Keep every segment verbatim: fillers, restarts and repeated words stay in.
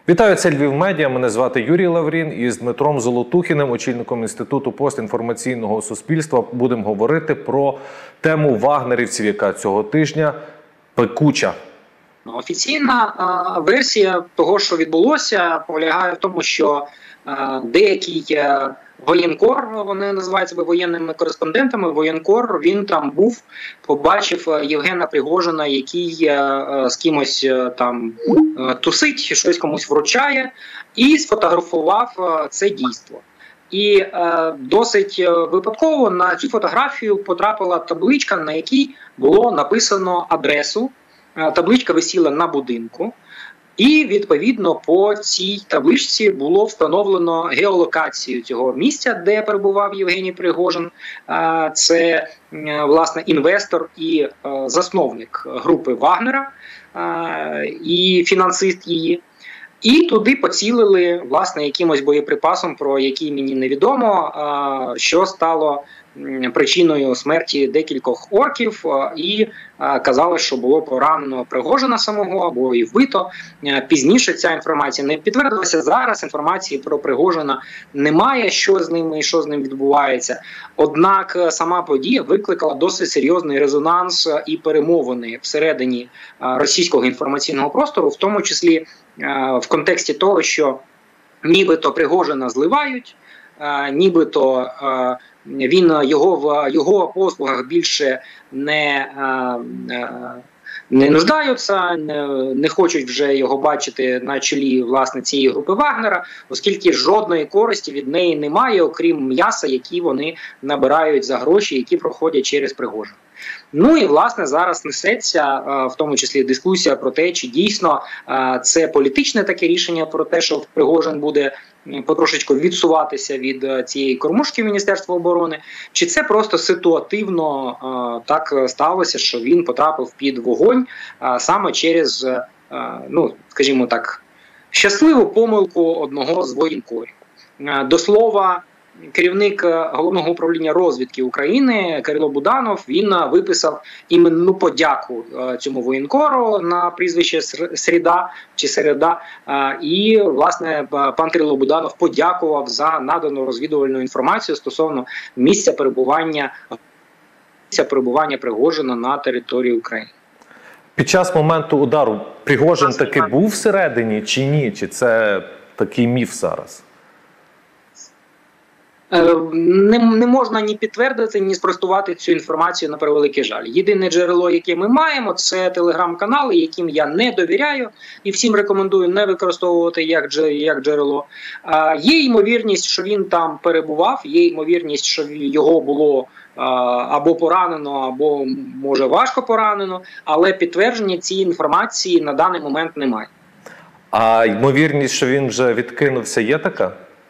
Вітаю, це Львів Медіа. Мене звати Юрій Лаврін. І з Дмитром Золотухіним, очільником Інституту постінформаційного суспільства, будемо говорити про тему вагнерівців, яка цього тижня пекуча. Офіційна а, версія того, що відбулося, полягає в тому, що а, деякий а, воєнкор, вони називають себе воєнними кореспондентами, воєнкор, він там був, побачив Євгена Пригожина, який а, з кимось а, там а, тусить, щось комусь вручає, і сфотографував а, це дійство. І е, досить випадково на цю фотографію потрапила табличка, на якій було написано адресу. Табличка висіла на будинку, і, відповідно, по цій табличці було встановлено геолокацію цього місця, де перебував Євгеній Пригожин. Це, власне, інвестор і засновник групи Вагнера і фінансист її. І туди поцілили, власне, якимось боєприпасом, про який мені невідомо, що стало причиною смерті декількох орків, і казали, що було поранено Пригожина самого або і вбито. Пізніше ця інформація не підтвердилася. Зараз інформації про Пригожина немає, що з ним і що з ним відбувається. Однак сама подія викликала досить серйозний резонанс і перемовини всередині російського інформаційного простору, в тому числі в контексті того, що нібито Пригожина зливають, нібито він його в його послугах більше не, не нуждаються, не, не хочуть вже його бачити на чолі, власне, цієї групи Вагнера, оскільки жодної користі від неї немає, окрім м'яса, які вони набирають за гроші, які проходять через Пригожина. Ну і, власне, зараз несеться, в тому числі, дискусія про те, чи дійсно це політичне таке рішення про те, що Пригожин буде потрошечку відсуватися від цієї кормушки Міністерства оборони, чи це просто ситуативно так сталося, що він потрапив під вогонь саме через, ну, скажімо так, щасливу помилку одного з воєнкорів. До слова, керівник Головного управління розвідки України Кирило Буданов, він виписав іменну подяку цьому воєнкору на прізвище Сріда чи Середа. І, власне, пан Кирило Буданов подякував за надану розвідувальну інформацію стосовно місця перебування, місця перебування Пригожина на території України. Під час моменту удару Пригожин таки був всередині чи ні? Чи це такий міф зараз? Не, не можна ні підтвердити, ні спростувати цю інформацію, на превеликий жаль. Єдине джерело, яке ми маємо, це телеграм-канали, яким я не довіряю і всім рекомендую не використовувати як, як джерело. А, є ймовірність, що він там перебував, є ймовірність, що його було а, або поранено, або, може, важко поранено, але підтвердження цієї інформації на даний момент немає. А ймовірність, що він вже відкинувся, є така?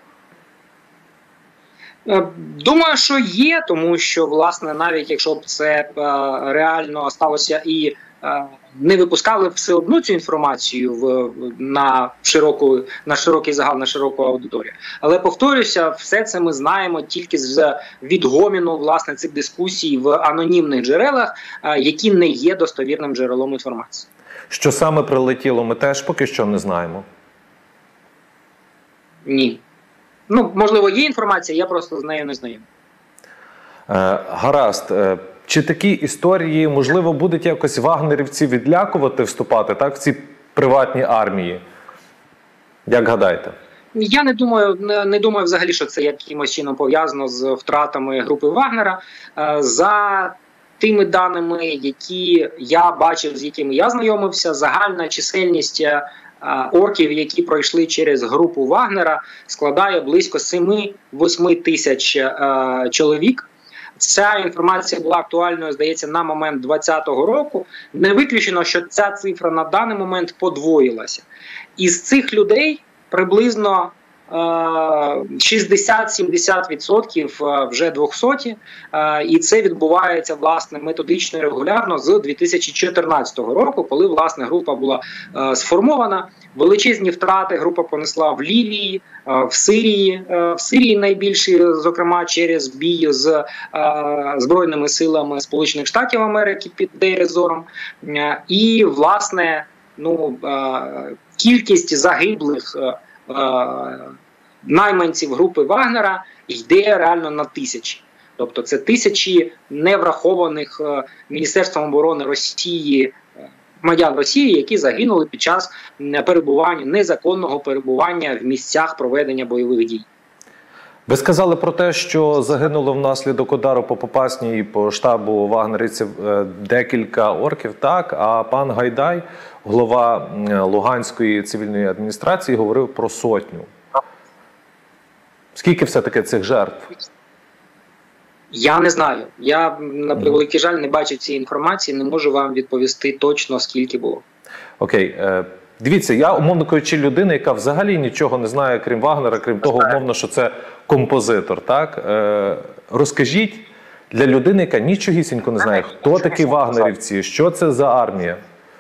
Думаю, що є, тому що, власне, навіть якщо б це е, реально сталося і е, не випускали все одно цю інформацію в, на, широку, на широкий загал, на широку аудиторію. Але, повторюся, все це ми знаємо тільки з відгоміну, власне, цих дискусій в анонімних джерелах, е, які не є достовірним джерелом інформації. Що саме прилетіло, ми теж поки що не знаємо? Ні. Ну, можливо, є інформація, я просто з нею не знайомий. Е, гаразд. Е, чи такі історії, можливо, будуть якось вагнерівці відлякувати вступати, так, в ці приватні армії? Як гадаєте? Я не думаю, не, не думаю взагалі, що це якимось чином пов'язано з втратами групи Вагнера. Е, за тими даними, які я бачив, з якими я знайомився, загальна чисельність орків, які пройшли через групу Вагнера, складає близько семи-восьми тисяч е, чоловік. Ця інформація була актуальною, здається, на момент двадцятого року. Не виключено, що ця цифра на даний момент подвоїлася. Із цих людей приблизно шістдесят-сімдесят відсотків вже двохсоті, і це відбувається, власне, методично і регулярно з дві тисячі чотирнадцятого року, коли, власне, група була сформована. Величезні втрати група понесла в Лівії, в Сирії, в Сирії найбільші, зокрема, через бій з Збройними силами Сполучених Штатів Америки під Дейр ез-Зором. І, власне, ну, кількість загиблих е, е, найманців групи Вагнера йде реально на тисячі. Тобто це тисячі неврахованих е, Міністерством оборони Росії громадян Росії, які загинули під час перебування, незаконного перебування в місцях проведення бойових дій. Ви сказали про те, що загинуло внаслідок удару по Попасній і по штабу вагнерівців декілька орків, так? А пан Гайдай, голова Луганської цивільної адміністрації, говорив про сотню. Скільки все-таки цих жертв? Я не знаю. Я, на превеликий жаль, не бачив цієї інформації, не можу вам відповісти точно, скільки було. Окей. Дивіться, я, умовно кажучи, людина, яка взагалі нічого не знає, крім Вагнера, крім того, умовно, що це композитор, так? Розкажіть для людини, яка нічогісінько не знає, хто такі вагнерівці, що це за армія?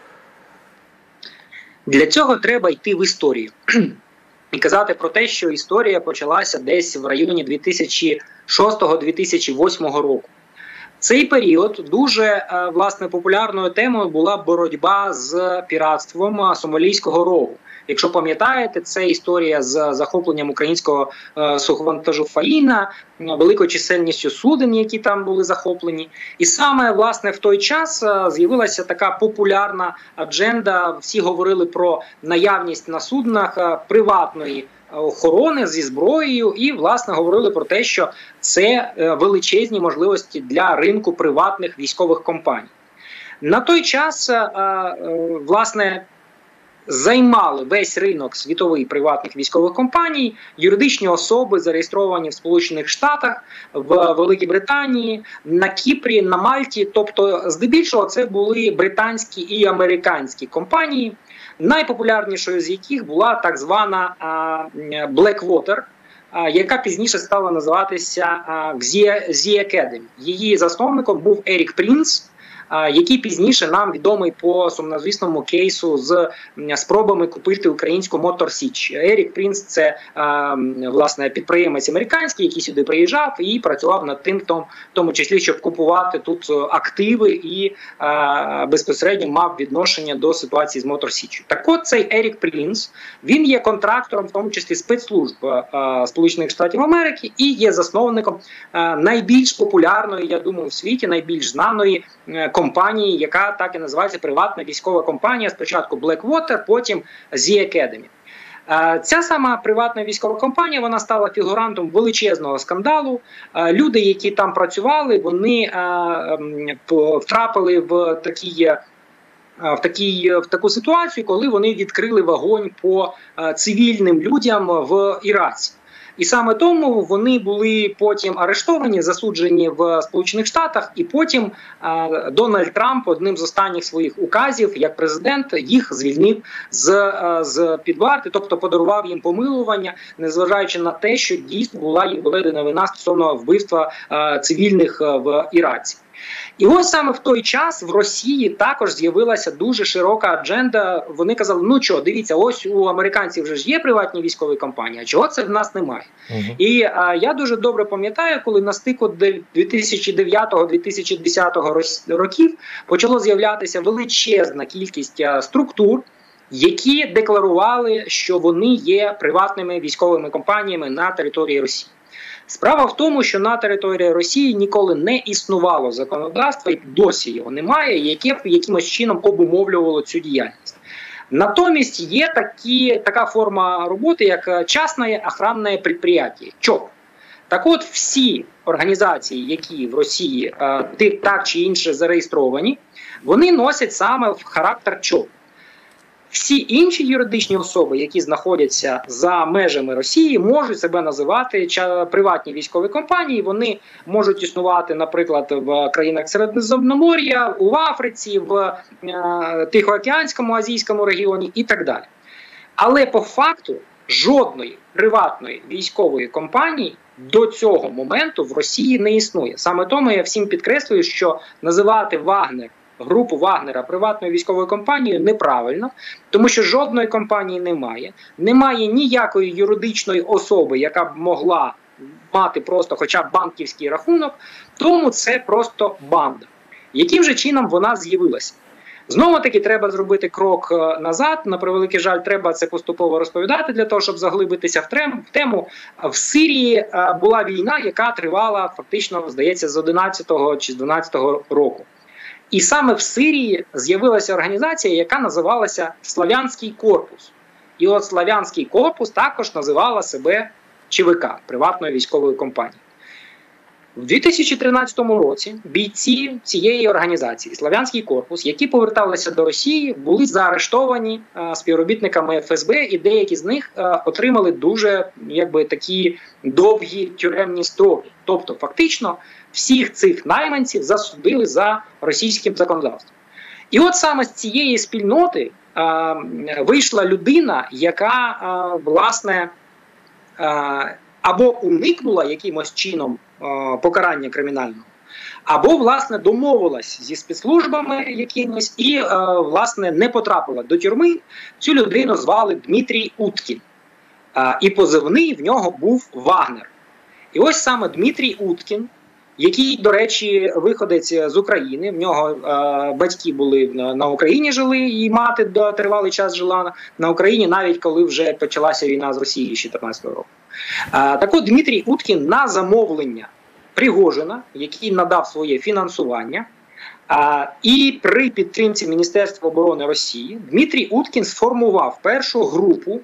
Для цього треба йти в історію. І казати про те, що історія почалася десь в районі дві тисячі шостого - дві тисячі восьмого року. Цей період дуже, власне, популярною темою була боротьба з піратством Сомалійського рогу. Якщо пам'ятаєте, це історія з захопленням українського е, суховантажу Фаїна, великою чисельністю суден, які там були захоплені. І саме, власне, в той час е, з'явилася така популярна адженда. Всі говорили про наявність на суднах е, приватної охорони зі зброєю і, власне, говорили про те, що це е, величезні можливості для ринку приватних військових компаній. На той час, е, е, власне, займали весь ринок світовий приватних військових компаній, юридичні особи, зареєстровані в Сполучених Штатах, в Великій Британії, на Кіпрі, на Мальті. Тобто, здебільшого, це були британські і американські компанії, найпопулярнішою з яких була так звана Blackwater, яка пізніше стала називатися The Academy. Її засновником був Ерік Прінц, який пізніше нам відомий по сумнозвісному кейсу з спробами купити українську Мотор Січ. Ерік Прінц – це, власне, підприємець американський, який сюди приїжджав і працював над тим, в тому числі, щоб купувати тут активи і безпосередньо мав відношення до ситуації з Мотор Січчю. Так от, цей Ерік Прінц, він є контрактором, в тому числі спецслужб Сполучених Штатів Америки, і є засновником найбільш популярної, я думаю, в світі, найбільш знаної компанії, яка так і називається приватна військова компанія, спочатку Blackwater, потім The Academy. Ця сама приватна військова компанія, вона стала фігурантом величезного скандалу. Люди, які там працювали, вони втрапили в такі В, такій, в таку ситуацію, коли вони відкрили вогонь по цивільним людям в Іраці. І саме тому вони були потім арештовані, засуджені в Сполучених Штатах, і потім е, Дональд Трамп одним з останніх своїх указів, як президент, їх звільнив з, е, з під варти, тобто подарував їм помилування, незважаючи на те, що дійсно була їм доведена вина стосовно вбивства е, цивільних е, в Іраці. І ось саме в той час в Росії також з'явилася дуже широка адженда. Вони казали, ну що, дивіться, ось у американців вже ж є приватні військові компанії, а чого це в нас немає? Uh-huh. І а, я дуже добре пам'ятаю, коли на стику дві тисячі дев'ятого - дві тисячі десятого років почало з'являтися величезна кількість а, структур, які декларували, що вони є приватними військовими компаніями на території Росії. Справа в тому, що на території Росії ніколи не існувало законодавства, і досі його немає, яке б якимось чином обумовлювало цю діяльність. Натомість є такі, така форма роботи, як частне охоронне підприємство, ЧОП. Так от всі організації, які в Росії так чи інше зареєстровані, вони носять саме в характер ЧОП. Всі інші юридичні особи, які знаходяться за межами Росії, можуть себе називати приватні військові компанії. Вони можуть існувати, наприклад, в країнах Середземномор'я, в Африці, в е, Тихоокеанському, Азійському регіоні і так далі. Але по факту жодної приватної військової компанії до цього моменту в Росії не існує. Саме тому я всім підкреслюю, що називати Вагнер, групу Вагнера приватною військовою компанією неправильно, тому що жодної компанії немає. Немає ніякої юридичної особи, яка б могла мати просто хоча б банківський рахунок, тому це просто банда. Яким же чином вона з'явилася? Знову таки треба зробити крок назад. На превеликий жаль, треба це поступово розповідати для того, щоб заглибитися в тему. В Сирії була війна, яка тривала фактично, здається, з одинадцятого чи з дванадцятого року. І саме в Сирії з'явилася організація, яка називалася Славянський корпус. І от Славянський корпус також називала себе ЧВК, приватною військовою компанією. В дві тисячі тринадцятому році бійці цієї організації, Славянський корпус, які поверталися до Росії, були заарештовані а, співробітниками еф ес бе, і деякі з них а, отримали дуже якби, такі довгі тюремні строки. Тобто, фактично, всіх цих найманців засудили за російським законодавством. І от саме з цієї спільноти а, вийшла людина, яка, а, власне, а, або уникнула якимось чином покарання кримінального, або, власне, домовилась зі спецслужбами якимось і, власне, не потрапила до тюрми. Цю людину звали Дмитрій Уткін. І позивний в нього був Вагнер. І ось саме Дмитрій Уткін, який, до речі, виходець з України, в нього е, батьки були на Україні жили, і мати до тривалий час жила на Україні, навіть коли вже почалася війна з Росією з дві тисячі чотирнадцятого року. Е, так от Дмитрій Уткін на замовлення Пригожина, який надав своє фінансування, е, і при підтримці Міністерства оборони Росії, Дмитрій Уткін сформував першу групу,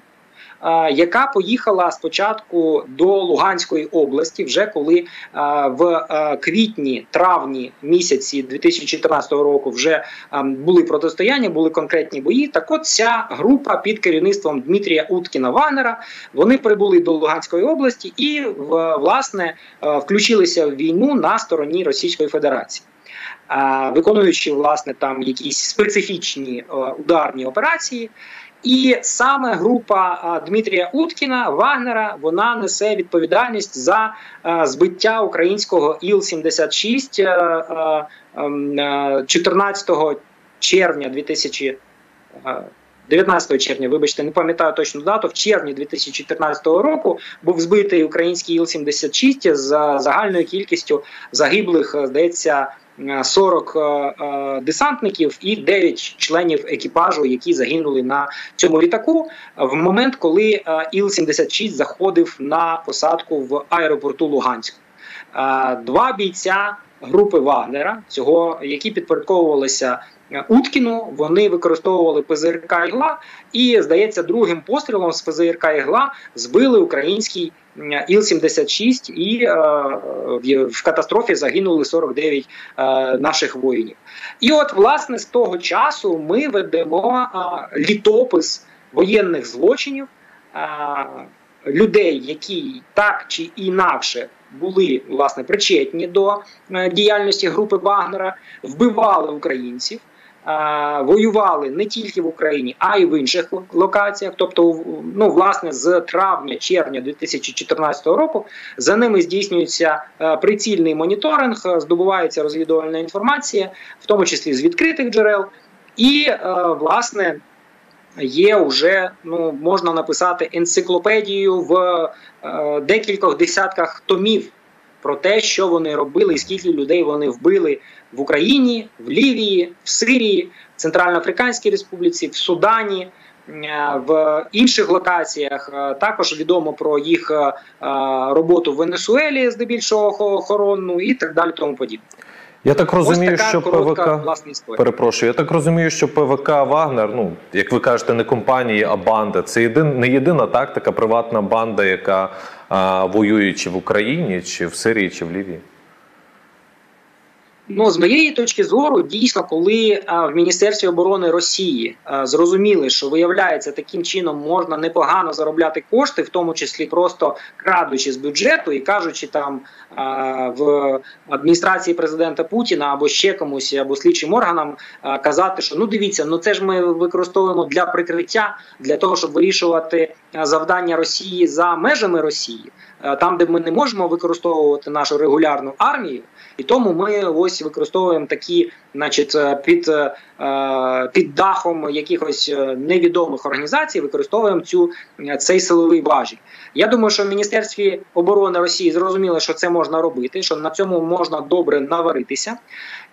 яка поїхала спочатку до Луганської області, вже коли в квітні-травні місяці дві тисячі чотирнадцятого року вже були протистояння, були конкретні бої. Так от ця група під керівництвом Дмитрія Уткіна-Вагнера, вони прибули до Луганської області і, власне, включилися в війну на стороні Російської Федерації. Виконуючи, власне, там якісь специфічні ударні операції. І саме група Дмитрія Уткіна, Вагнера, вона несе відповідальність за збиття українського Іл сімдесят шість чотирнадцятого червня дві тисячі дев'ятнадцятого червня, вибачте, не пам'ятаю точну дату, в червні дві тисячі чотирнадцятого року був збитий український Іл сімдесят шість з загальною кількістю загиблих, здається, сорок е, десантників і дев'ять членів екіпажу, які загинули на цьому літаку в момент, коли е, Іл сімдесят шість заходив на посадку в аеропорту Луганську. Е, два бійця групи Вагнера, цього, які підпорядковувалися Уткіну, вони використовували пе зе ер ка «Ігла» і, здається, другим пострілом з пе зе ер ка «Ігла» збили український Іл сімдесят шість і е, в катастрофі загинули сорок дев'ять е, наших воїнів. І от, власне, з того часу ми ведемо е, літопис воєнних злочинів, е, людей, які так чи інакше були, власне, причетні до е, діяльності групи Вагнера, вбивали українців, воювали не тільки в Україні, а й в інших локаціях. Тобто, ну, власне, з травня-червня дві тисячі чотирнадцятого року за ними здійснюється прицільний моніторинг, здобувається розвідувальна інформація, в тому числі з відкритих джерел. І, власне, є вже, ну, можна написати енциклопедію в декількох десятках томів про те, що вони робили і скільки людей вони вбили в Україні, в Лівії, в Сирії, в Центральноафриканській Республіці, в Судані, в інших локаціях. Також відомо про їх роботу в Венесуелі, здебільшого охоронну, і так далі, тому подібне. Я так розумію, така що коротка, ПВК, власне, історія. Перепрошую, я так розумію, що ПВК Вагнер, ну, як ви кажете, не компанії, а банда. Це єдин, не єдина тактика, приватна банда, яка а, воює чи в Україні, чи в Сирії, чи в Лівії. Ну, з моєї точки зору, дійсно, коли а, в Міністерстві оборони Росії а, зрозуміли, що, виявляється, таким чином можна непогано заробляти кошти, в тому числі просто крадучи з бюджету і кажучи там а, в адміністрації президента Путіна або ще комусь, або слідчим органам а, казати, що ну дивіться, ну це ж ми використовуємо для прикриття, для того, щоб вирішувати завдання Росії за межами Росії, а, там, де ми не можемо використовувати нашу регулярну армію, і тому ми ось використовуємо такі, значить, під, під дахом якихось невідомих організацій, використовуємо цю, цей силовий важіль. Я думаю, що в Міністерстві оборони Росії зрозуміли, що це можна робити, що на цьому можна добре наваритися.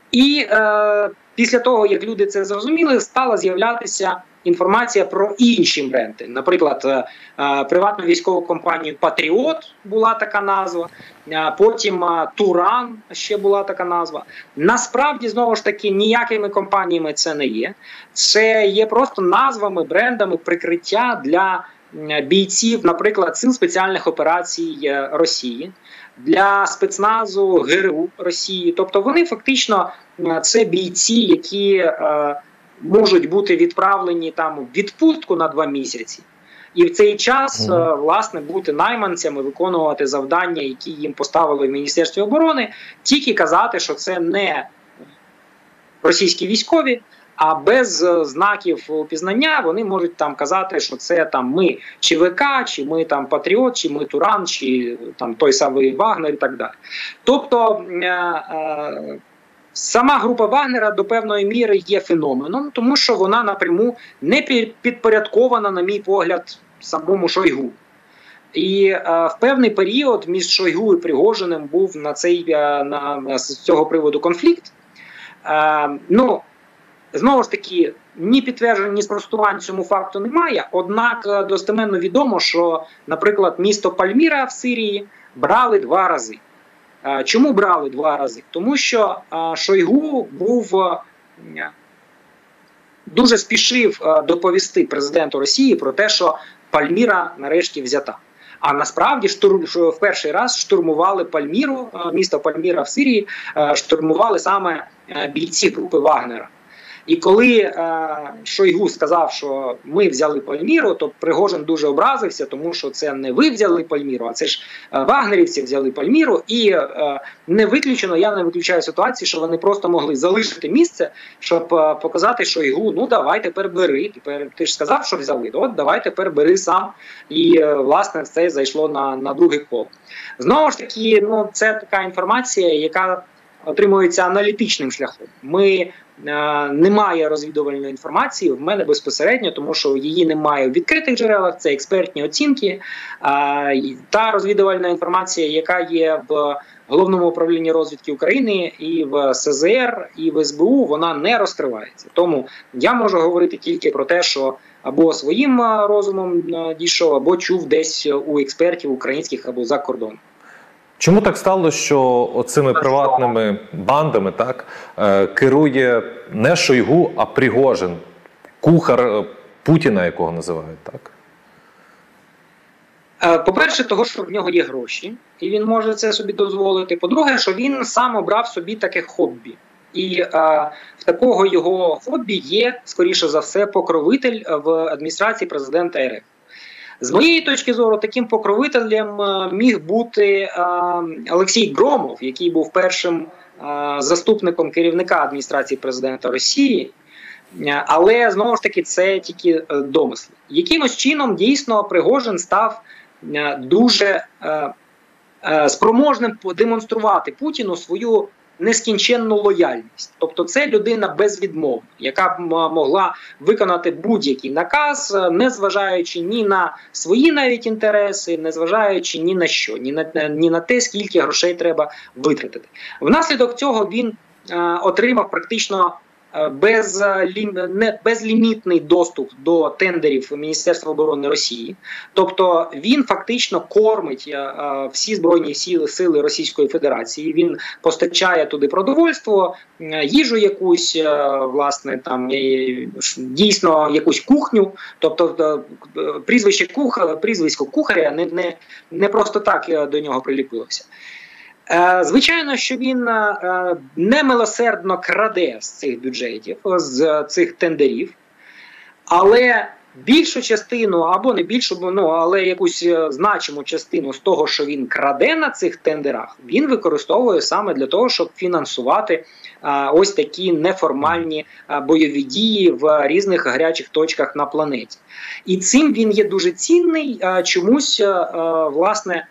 І е, після того, як люди це зрозуміли, стала з'являтися інформація про інші бренди. Наприклад, е, е, приватну військову компанію «Патріот» була така назва, е, потім е, «Туран» ще була така назва. Насправді, знову ж таки, ніякими компаніями це не є. Це є просто назвами, брендами прикриття для бійців, наприклад, Сил спеціальних операцій Росії, для спецназу ГРУ Росії. Тобто вони фактично це бійці, які е, можуть бути відправлені там в відпустку на два місяці. І в цей час, е, власне, бути найманцями, виконувати завдання, які їм поставили в Міністерстві оборони, тільки казати, що це не російські військові, а без знаків упізнання вони можуть там казати, що це там ми ЧВК, чи ми там Патріот, чи ми Туран, чи там той самий Вагнер і так далі. Тобто е е сама група Вагнера до певної міри є феноменом, тому що вона напряму не підпорядкована, на мій погляд, самому Шойгу. І е, в певний період між Шойгу і Пригожиним був на цей е, на, на з цього приводу конфлікт. Е, ну, Знову ж таки, ні підтверджень, ні спростувань цьому факту немає, однак достеменно відомо, що, наприклад, місто Пальміра в Сирії брали два рази. Чому брали два рази? Тому що Шойгу був, дуже спішив доповісти президенту Росії про те, що Пальміра нарешті взята. А насправді штурм, в перший раз штурмували Пальміру, місто Пальміра в Сирії, штурмували саме бійці групи Вагнера. І коли е, Шойгу сказав, що ми взяли Пальміру, то Пригожин дуже образився, тому що це не ви взяли Пальміру, а це ж е, вагнерівці взяли Пальміру. І е, не виключено, я не виключаю ситуації, що вони просто могли залишити місце, щоб е, показати Шойгу, ну давай тепер бери, тепер ти ж сказав, що взяли, от давай тепер бери сам. І е, власне це зайшло на, на другий коло. Знову ж таки, ну, це така інформація, яка отримується аналітичним шляхом. Ми Немає розвідувальної інформації в мене безпосередньо, тому що її немає в відкритих джерелах, це експертні оцінки. Та розвідувальна інформація, яка є в Головному управлінні розвідки України і в ес зет ер, і в ес бе у, вона не розкривається. Тому я можу говорити тільки про те, що або своїм розумом дійшов, або чув десь у експертів українських або за кордоном. Чому так сталося, що оцими приватними бандами так, керує не Шойгу, а Пригожин, кухар Путіна, якого називають, так? По-перше, того, що в нього є гроші, і він може це собі дозволити. По-друге, що він сам обрав собі таке хобі. І а, в такого його хобі є, скоріше за все, покровитель в адміністрації президента РФ. З моєї точки зору, таким покровителем міг бути Олексій Громов, який був першим заступником керівника адміністрації президента Росії, але, знову ж таки, це тільки домисли. Якимось чином, дійсно, Пригожин став дуже спроможним демонструвати Путіну свою нескінченну лояльність. Тобто це людина безвідмовна, яка б могла виконати будь-який наказ, не зважаючи ні на свої навіть інтереси, не зважаючи ні на що, ні на, ні на те, скільки грошей треба витратити. Внаслідок цього він е, отримав практично Без, не, безлімітний доступ до тендерів Міністерства оборони Росії. Тобто він фактично кормить а, всі збройні сили, сили Російської Федерації. Він постачає туди продовольство, їжу якусь, а, власне, там дійсно якусь кухню. Тобто прізвище кухаря, прізвисько кухаря не, не, не просто так до нього приліпилося. Звичайно, що він немилосердно краде з цих бюджетів, з цих тендерів, але більшу частину, або не більшу, ну, але якусь значиму частину з того, що він краде на цих тендерах, він використовує саме для того, щоб фінансувати а, ось такі неформальні а, бойові дії в різних гарячих точках на планеті. І цим він є дуже цінний, а, чомусь, а, власне,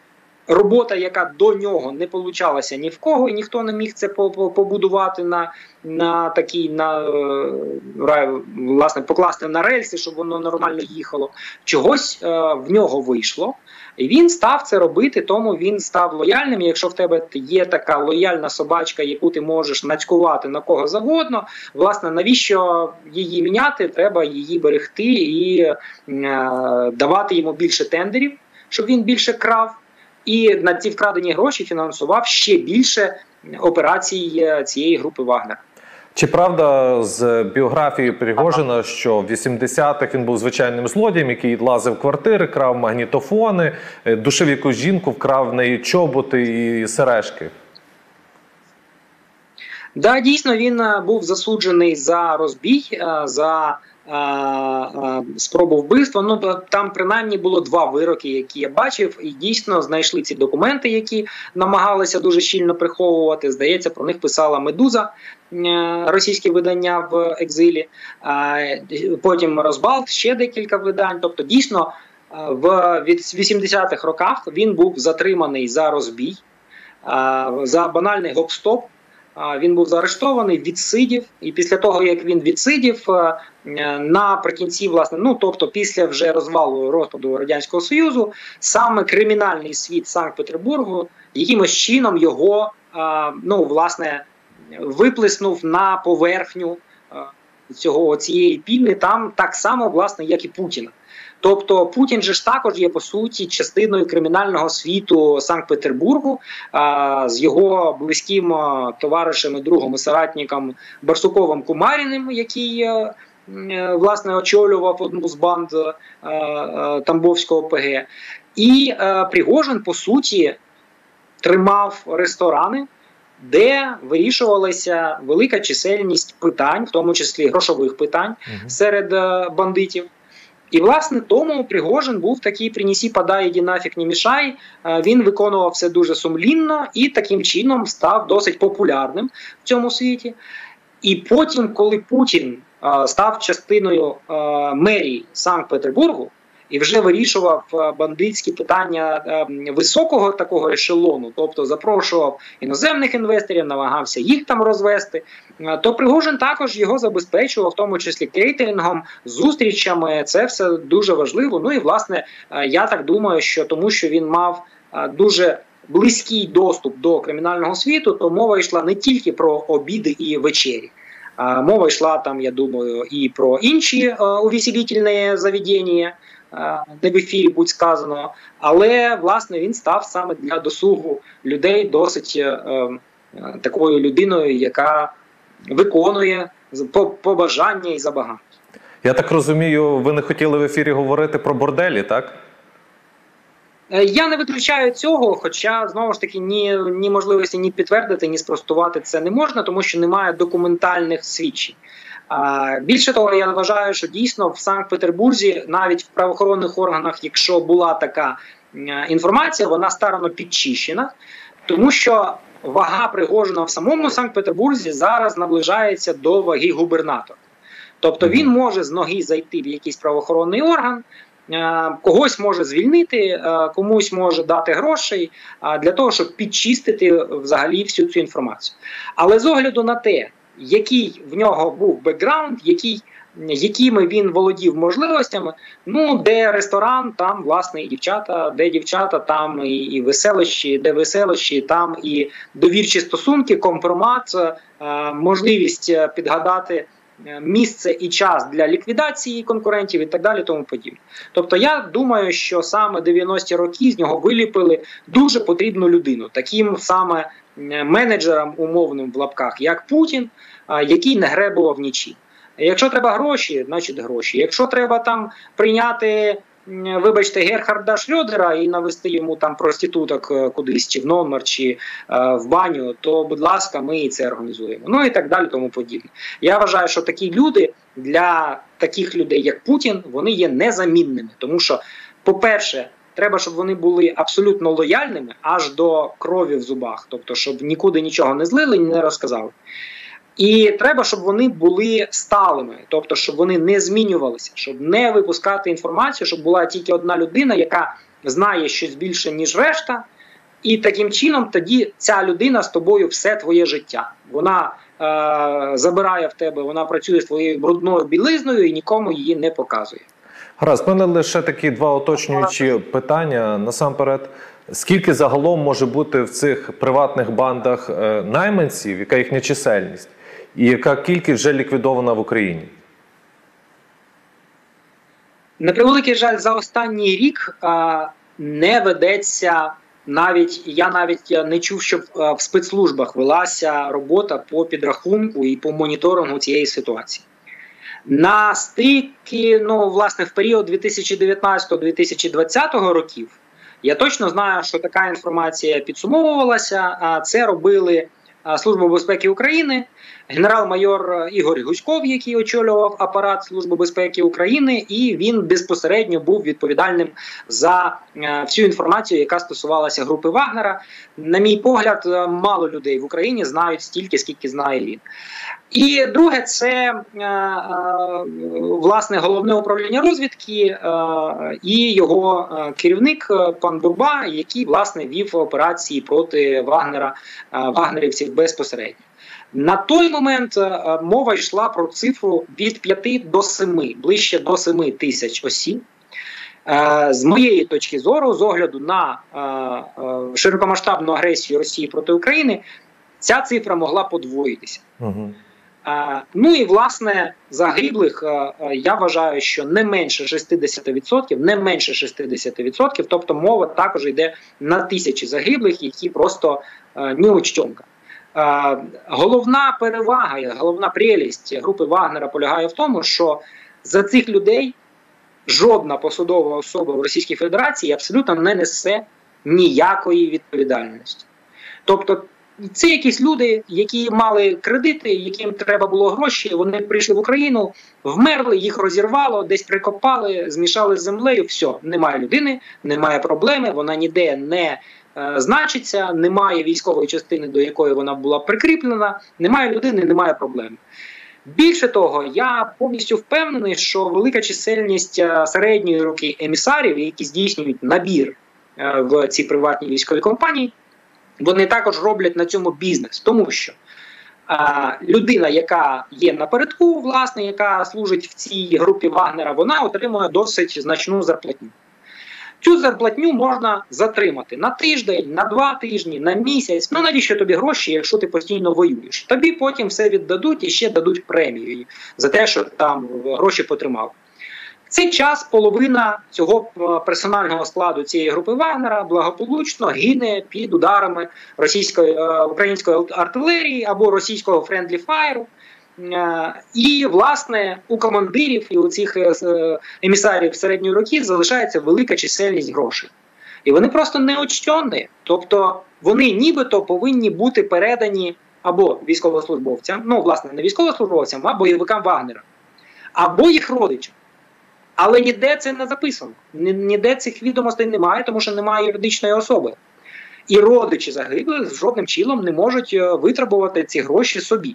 робота, яка до нього не получалася ні в кого, і ніхто не міг це побудувати на, на такій, на, власне, покласти на рельси, щоб воно нормально їхало. Чогось е, в нього вийшло. І він став це робити, тому він став лояльним. Якщо в тебе є така лояльна собачка, яку ти можеш нацькувати на кого завгодно, власне, навіщо її міняти? Треба її берегти і е, давати йому більше тендерів, щоб він більше крав. І на ці вкрадені гроші фінансував ще більше операцій цієї групи «Вагнер». Чи правда з біографії Пригожина, що в вісімдесятих він був звичайним злодієм, який лазив в квартири, крав магнітофони, душив якусь жінку, вкрав в неї чоботи і сережки? Да, дійсно, він був засуджений за розбій, за спробу вбивства. Ну, там принаймні було два вироки, які я бачив, і дійсно знайшли ці документи, які намагалися дуже щільно приховувати. Здається, про них писала «Медуза», російське видання в екзилі, потім «Розбалт», ще декілька видань. Тобто, дійсно, в вісімдесятих роках він був затриманий за розбій, за банальний гоп-стоп. Він був заарештований, відсидів, і після того, як він відсидів, наприкінці, власне, ну, тобто після вже розвалу, розпаду Радянського Союзу, саме кримінальний світ Санкт-Петербургу якимось чином його, ну, власне, виплеснув на поверхню цього, цієї піни, там так само, власне, як і Путіна. Тобто Путін же ж також є, по суті, частиною кримінального світу Санкт-Петербургу, з його близьким товаришем і другом і соратником Барсуковим Кумаріним, який, власне, очолював одну з банд Тамбовського ПГ. І Пригожин, по суті, тримав ресторани, де вирішувалася велика чисельність питань, в тому числі грошових питань, угу. серед бандитів. І, власне, тому Пригожин був такий «принеси, подай, іди нафіг, не мішай». Він виконував все дуже сумлінно і таким чином став досить популярним в цьому світі. І потім, коли Путін став частиною мерії Санкт-Петербургу і вже вирішував бандитські питання високого такого ешелону, тобто запрошував іноземних інвесторів, намагався їх там розвести, то Пригожин також його забезпечував, в тому числі кейтерингом, зустрічами, це все дуже важливо. Ну і, власне, я так думаю, що тому що він мав дуже близький доступ до кримінального світу, то мова йшла не тільки про обіди і вечері. Мова йшла там, я думаю, і про інші увеселительні заведення, не в ефірі будь сказано, але, власне, він став саме для досугу людей досить е, такою людиною, яка виконує побажання і забаганки. Я так розумію, ви не хотіли в ефірі говорити про борделі, так? Я не виключаю цього, хоча, знову ж таки, ні, ні можливості ні підтвердити, ні спростувати це не можна, тому що немає документальних свідчень. А, більше того, я вважаю, що дійсно в Санкт-Петербурзі, навіть в правоохоронних органах, якщо була така інформація, вона старано підчищена, тому що вага Пригожина в самому Санкт-Петербурзі зараз наближається до ваги губернатора. Тобто він може з ноги зайти в якийсь правоохоронний орган, когось може звільнити, комусь може дати грошей для того, щоб підчистити взагалі всю цю інформацію. Але з огляду на те, який в нього був бекграунд, який, якими він володів можливостями, ну, де ресторан, там, власне, і дівчата, де дівчата, там і, і веселощі, де веселощі, там і довірчі стосунки, компромат, можливість підгадати місце і час для ліквідації конкурентів і так далі, тому подібне. Тобто я думаю, що саме дев'яності роки з нього виліпили дуже потрібну людину, таким саме менеджером умовним в лапках, як Путін, який не гребував нічим. Якщо треба гроші, значить гроші. Якщо треба там прийняти, вибачте, Герхарда Шрёдера і навести йому там проституток кудись, чи в номер, чи е, в баню, то, будь ласка, ми і це організуємо. Ну і так далі, тому подібне. Я вважаю, що такі люди, для таких людей, як Путін, вони є незамінними. Тому що, по-перше, треба, щоб вони були абсолютно лояльними, аж до крові в зубах. Тобто, щоб нікуди нічого не злили, не розказали. І треба, щоб вони були сталими, тобто, щоб вони не змінювалися, щоб не випускати інформацію, щоб була тільки одна людина, яка знає щось більше, ніж решта, І таким чином тоді ця людина з тобою все твоє життя. Вона е, забирає в тебе, вона працює з твоєю брудною білизною і нікому її не показує. Гаразд, в мене лише такі два уточнюючі питання. Насамперед, скільки загалом може бути в цих приватних бандах е, найманців, яка їхня чисельність? І яка кількість вже ліквідована в Україні? На превеликий жаль, за останній рік а, не ведеться навіть, я навіть не чув, щоб а, в спецслужбах велася робота по підрахунку і по моніторингу цієї ситуації. На стрійки, ну, власне, в період дві тисячі дев'ятнадцятого - дві тисячі двадцятого років, я точно знаю, що така інформація підсумовувалася, а це робили Служба безпеки України, генерал-майор Ігор Гуськов, який очолював апарат Служби безпеки України, і він безпосередньо був відповідальним за всю інформацію, яка стосувалася групи Вагнера. На мій погляд, мало людей в Україні знають стільки, скільки знає він. І друге, це власне головне управління розвідки і його керівник пан Бурба, який власне вів операції проти Вагнера, вагнерівців безпосередньо. На той момент мова йшла про цифру від п'яти до семи, ближче до семи тисяч осіб. З моєї точки зору, з огляду на широкомасштабну агресію Росії проти України, ця цифра могла подвоїтися. Угу. Ну і, власне, загиблих, я вважаю, що не менше шістдесят відсотків, не менше шістдесят відсотків, тобто мова також йде на тисячі загиблих, які просто ні о чому. Головна перевага, головна прелість групи Вагнера полягає в тому, що за цих людей жодна посадова особа в Російській Федерації абсолютно не несе ніякої відповідальності. Тобто це якісь люди, які мали кредити, яким треба було гроші, вони прийшли в Україну, вмерли, їх розірвало, десь прикопали, змішали з землею, все, немає людини, немає проблеми, вона ніде не е, значиться, немає військової частини, до якої вона була прикріплена, немає людини, немає проблеми. Більше того, я повністю впевнений, що велика чисельність середньої руки емісарів, які здійснюють набір е, в ці приватні військові компанії, вони також роблять на цьому бізнес, тому що а, людина, яка є напередку, власне, яка служить в цій групі Вагнера, вона отримує досить значну зарплатню. Цю зарплатню можна затримати на тиждень, на два тижні, на місяць. Ну навіщо тобі гроші, якщо ти постійно воюєш? Тобі потім все віддадуть і ще дадуть премію за те, що там гроші потримав. В цей час половина цього персонального складу цієї групи Вагнера благополучно гине під ударами російської, української артилерії або російського френдлі файру. І, власне, у командирів і у цих емісарів середньої руки залишається велика чисельність грошей. І вони просто неочтені. Тобто вони нібито повинні бути передані або військовослужбовцям, ну, власне, не військовослужбовцям, а бойовикам Вагнера, або їх родичам. Але ніде це не записано, ніде цих відомостей немає, тому що немає юридичної особи. І родичі загиблих жодним чином не можуть витребувати ці гроші собі.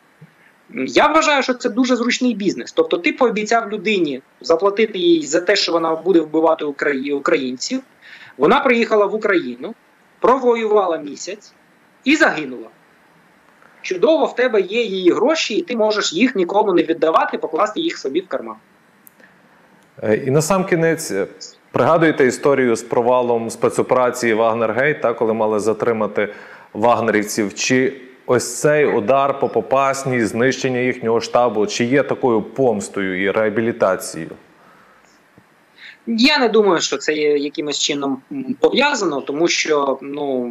Я вважаю, що це дуже зручний бізнес. Тобто ти пообіцяв людині заплатити їй за те, що вона буде вбивати українців. Вона приїхала в Україну, провоювала місяць і загинула. Чудово, в тебе є її гроші, і ти можеш їх нікому не віддавати, покласти їх собі в карман. І насамкінець, пригадуєте історію з провалом спецоперації «Вагнергейт», та, коли мали затримати вагнерівців? Чи ось цей удар по Попасній, знищення їхнього штабу, чи є такою помстою і реабілітацією? Я не думаю, що це є якимось чином пов'язано, тому що ну,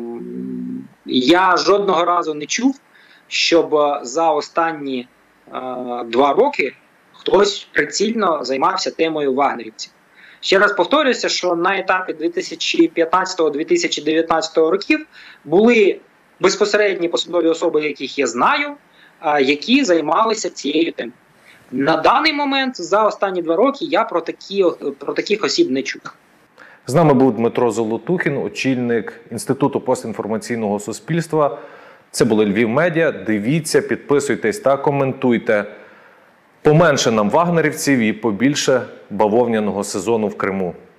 я жодного разу не чув, щоб за останні е, два роки хтось прицільно займався темою вагнерівців. Ще раз повторюся, що на етапі дві тисячі п'ятнадцятого - дві тисячі дев'ятнадцятого років були безпосередні посадові особи, яких я знаю, які займалися цією темою. На даний момент, за останні два роки, я про, такі, про таких осіб не чув. З нами був Дмитро Золотухін, очільник Інституту постінформаційного суспільства. Це були Львів Медіа. Дивіться, підписуйтесь та коментуйте. Поменше нам вагнерівців і побільше бавовняного сезону в Криму.